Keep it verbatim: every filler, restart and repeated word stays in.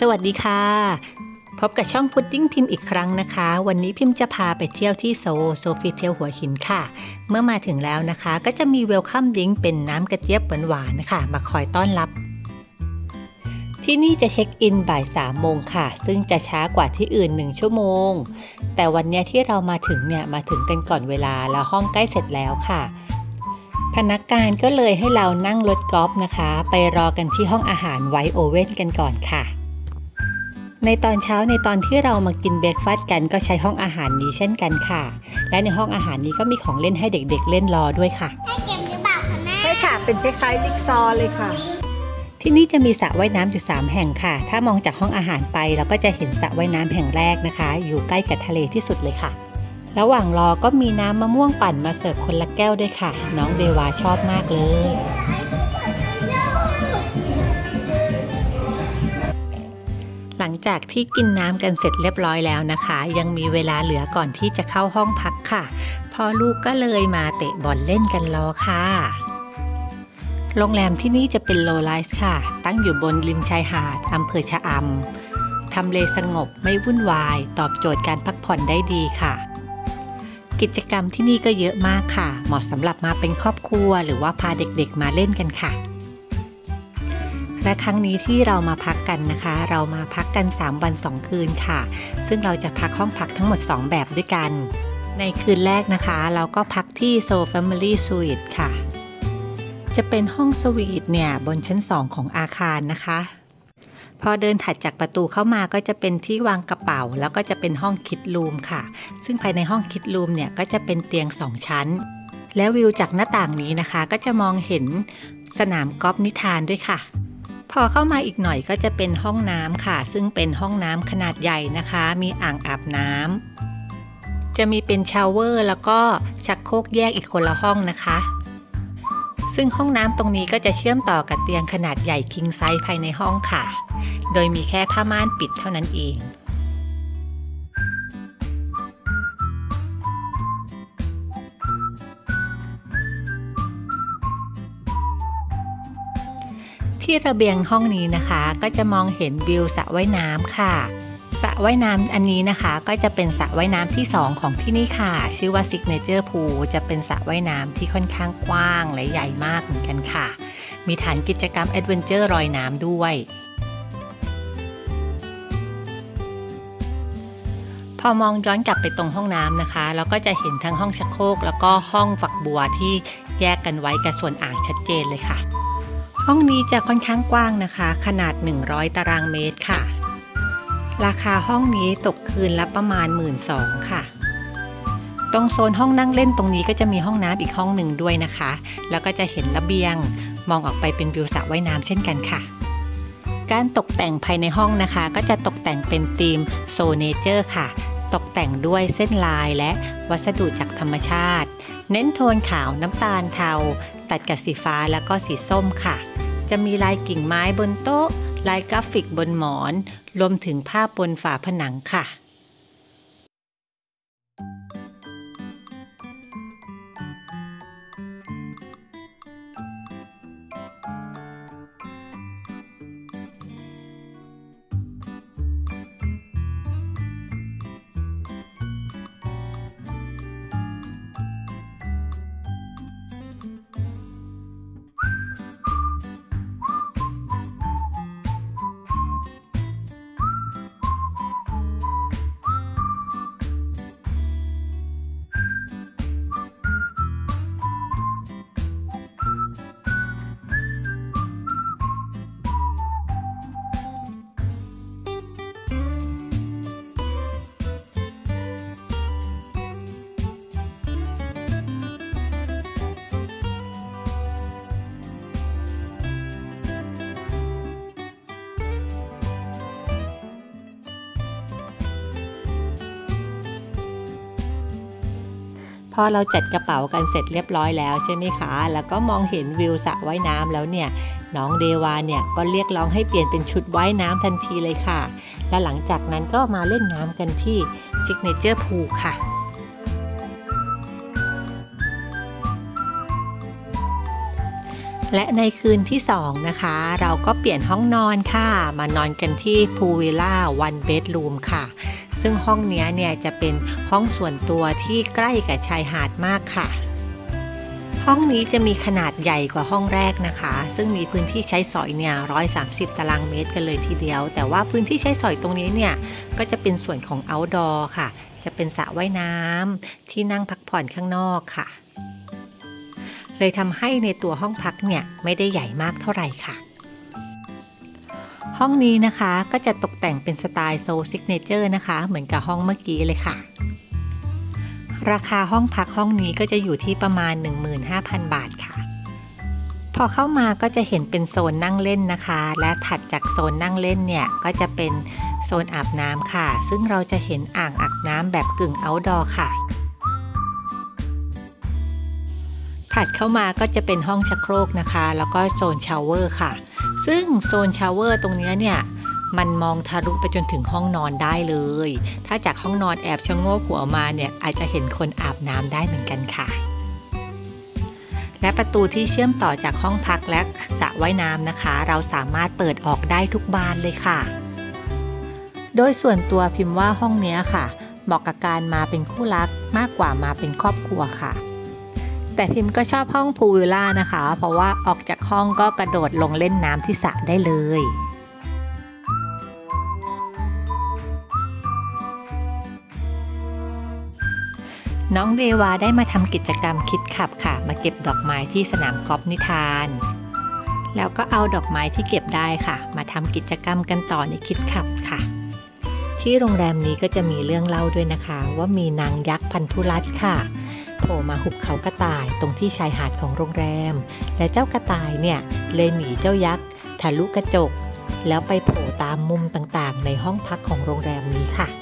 สวัสดีค่ะพบกับช่องพุดดิ้งพิมพ์อีกครั้งนะคะวันนี้พิมพ์จะพาไปเที่ยวที่โซโซฟีเทียวหัวหินค่ะเมื่อมาถึงแล้วนะคะก็จะมีเวลคัมดริงก์เป็นน้ำกระเจี๊ยบหวานๆนะคะมาคอยต้อนรับที่นี่จะเช็คอินบ่ายสามโมงค่ะซึ่งจะช้ากว่าที่อื่นหนึ่งชั่วโมงแต่วันนี้ที่เรามาถึงเนี่ยมาถึงกันก่อนเวลาแล้วห้องใกล้เสร็จแล้วค่ะพนักงานก็เลยให้เรานั่งรถกอล์ฟนะคะไปรอกันที่ห้องอาหารไวท์โอเว่นกันก่อนค่ะในตอนเช้าในตอนที่เรามากินเบรกฟาสต์กันก็ใช้ห้องอาหารนี้เช่นกันค่ะและในห้องอาหารนี้ก็มีของเล่นให้เด็กๆเล่นรอด้วยค่ะให้เกมหรือเปล่าคะแม่ใช่ค่ะเป็นคล้ายๆจิ๊กซอว์เลยค่ะที่นี่จะมีสระว่ายน้ำอยู่สามแห่งค่ะถ้ามองจากห้องอาหารไปเราก็จะเห็นสระว่ายน้ำแห่งแรกนะคะอยู่ใกล้กับทะเลที่สุดเลยค่ะระหว่างรอก็มีน้ำมะม่วงปั่นมาเสิร์ฟคนละแก้วด้วยค่ะน้องเดวาชอบมากเลยหลังจากที่กินน้ำกันเสร็จเรียบร้อยแล้วนะคะยังมีเวลาเหลือก่อนที่จะเข้าห้องพักค่ะพ่อลูกก็เลยมาเตะบอลเล่นกันรอค่ะโรงแรมที่นี่จะเป็นโลไลซ์ค่ะตั้งอยู่บนริมชายหาดอำเภอชะอำทำเลสงบไม่วุ่นวายตอบโจทย์การพักผ่อนได้ดีค่ะกิจกรรมที่นี่ก็เยอะมากค่ะเหมาะสำหรับมาเป็นครอบครัวหรือว่าพาเด็กๆมาเล่นกันค่ะและครั้งนี้ที่เรามาพักกันนะคะเรามาพักกันสามวันสองคืนค่ะซึ่งเราจะพักห้องพักทั้งหมดสองแบบด้วยกันในคืนแรกนะคะเราก็พักที่โซล Family Suite ค่ะจะเป็นห้องสวีทเนี่ยบนชั้นสองของอาคารนะคะพอเดินถัดจากประตูเข้ามาก็จะเป็นที่วางกระเป๋าแล้วก็จะเป็นห้องคิดรูมค่ะซึ่งภายในห้องคิดรูมเนี่ยก็จะเป็นเตียงสองชั้นแล้ววิวจากหน้าต่างนี้นะคะก็จะมองเห็นสนามกอล์ฟนิทานด้วยค่ะพอเข้ามาอีกหน่อยก็จะเป็นห้องน้ำค่ะซึ่งเป็นห้องน้ำขนาดใหญ่นะคะมีอ่างอาบน้ำจะมีเป็นชาวเวอร์แล้วก็ชักโครกแยกอีกคนละห้องนะคะซึ่งห้องน้ำตรงนี้ก็จะเชื่อมต่อกับเตียงขนาดใหญ่คิงไซส์ภายในห้องค่ะโดยมีแค่ผ้าม่านปิดเท่านั้นเองที่ระเบียงห้องนี้นะคะก็จะมองเห็นวิวสระว่ายน้ำค่ะสระว่ายน้ำอันนี้นะคะก็จะเป็นสระว่ายน้ำที่สองของที่นี่ค่ะชื่อว่า Signature Pool จะเป็นสระว่ายน้ำที่ค่อนข้างกว้างและใหญ่มากเหมือนกันค่ะมีฐานกิจกรรมแอดเวนเจอร์ลอยน้ำด้วยพอมองย้อนกลับไปตรงห้องน้ำนะคะเราก็จะเห็นทั้งห้องชักโครกแล้วก็ห้องฝักบัวที่แยกกันไว้กับส่วนอ่างชัดเจนเลยค่ะห้องนี้จะค่อนข้างกว้างนะคะขนาดหนึ่งร้อยตารางเมตรค่ะราคาห้องนี้ตกคืนละประมาณ หนึ่งหมื่นสองพัน ค่ะตรงโซนห้องนั่งเล่นตรงนี้ก็จะมีห้องน้ำอีกห้องหนึ่งด้วยนะคะแล้วก็จะเห็นระเบียงมองออกไปเป็นวิวสระว่ายน้ำเช่นกันค่ะการตกแต่งภายในห้องนะคะก็จะตกแต่งเป็นธีมโซเนเจอร์ค่ะตกแต่งด้วยเส้นลายและวัสดุจากธรรมชาติเน้นโทนขาวน้ำตาลเทาตัดกับสีฟ้าแล้วก็สีส้มค่ะจะมีลายกิ่งไม้บนโต๊ะลายกราฟิกบนหมอนรวมถึงภาพบนฝาผนังค่ะพอเราจัดกระเป๋ากันเสร็จเรียบร้อยแล้วใช่ไหมคะแล้วก็มองเห็นวิวสระว่ายน้ำแล้วเนี่ยน้องเดวาเนี่ยก็เรียกร้องให้เปลี่ยนเป็นชุดว่ายน้ำทันทีเลยค่ะและหลังจากนั้นก็มาเล่นน้ำกันที่ Signature Pool ค่ะ หและในคืนที่สองนะคะเราก็เปลี่ยนห้องนอนค่ะมานอนกันที่พูลวิลล่าวันเบดรูมค่ะซึ่งห้องนี้เนี่ยจะเป็นห้องส่วนตัวที่ใกล้กับชายหาดมากค่ะห้องนี้จะมีขนาดใหญ่กว่าห้องแรกนะคะซึ่งมีพื้นที่ใช้สอยเนี่ยหนึ่งร้อยสามสิบตารางเมตรกันเลยทีเดียวแต่ว่าพื้นที่ใช้สอยตรงนี้เนี่ยก็จะเป็นส่วนของ outdoor ค่ะจะเป็นสระว่ายน้ำที่นั่งพักผ่อนข้างนอกค่ะเลยทำให้ในตัวห้องพักเนี่ยไม่ได้ใหญ่มากเท่าไหร่ค่ะห้องนี้นะคะก็จะตกแต่งเป็นสไตล์โซลซิกเนเจอร์นะคะเหมือนกับห้องเมื่อกี้เลยค่ะราคาห้องพักห้องนี้ก็จะอยู่ที่ประมาณ หนึ่งหมื่นห้าพัน บาทค่ะพอเข้ามาก็จะเห็นเป็นโซนนั่งเล่นนะคะและถัดจากโซนนั่งเล่นเนี่ยก็จะเป็นโซนอาบน้ำค่ะซึ่งเราจะเห็นอ่างอาบน้ำแบบกึ่ง outdoor ค่ะถัดเข้ามาก็จะเป็นห้องชักโครกนะคะแล้วก็โซนชาวเวอร์ค่ะซึ่งโซนชาวเวอร์ตรงนี้เนี่ยมันมองทะลุไปจนถึงห้องนอนได้เลยถ้าจากห้องนอนแอบชะโงกหัวมาเนี่ยอาจจะเห็นคนอาบน้ำได้เหมือนกันค่ะและประตูที่เชื่อมต่อจากห้องพักและสระว่ายน้ำนะคะเราสามารถเปิดออกได้ทุกบานเลยค่ะโดยส่วนตัวพิมพ์ว่าห้องนี้ค่ะเหมาะกับการมาเป็นคู่รักมากกว่ามาเป็นครอบครัวค่ะแต่พิมก็ชอบห้องพูลวิลล่านะคะเพราะว่าออกจากห้องก็กระโดดลงเล่นน้ำที่สระได้เลยน้องเดวาได้มาทำกิจกรรมคิดขับค่ะมาเก็บดอกไม้ที่สนามกอล์ฟนิทานแล้วก็เอาดอกไม้ที่เก็บได้ค่ะมาทำกิจกรรมกันต่อในคิดขับค่ะที่โรงแรมนี้ก็จะมีเรื่องเล่าด้วยนะคะว่ามีนางยักษ์พันธุรัตน์ค่ะโผล่มาหุบเขากระต่ายตรงที่ชายหาดของโรงแรมและเจ้ากระต่ายเนี่ยเลยหนีเจ้ายักษ์ทะลุกระจกแล้วไปโผล่ตามมุมต่างๆในห้องพักของโรงแรมนี้ค่ะ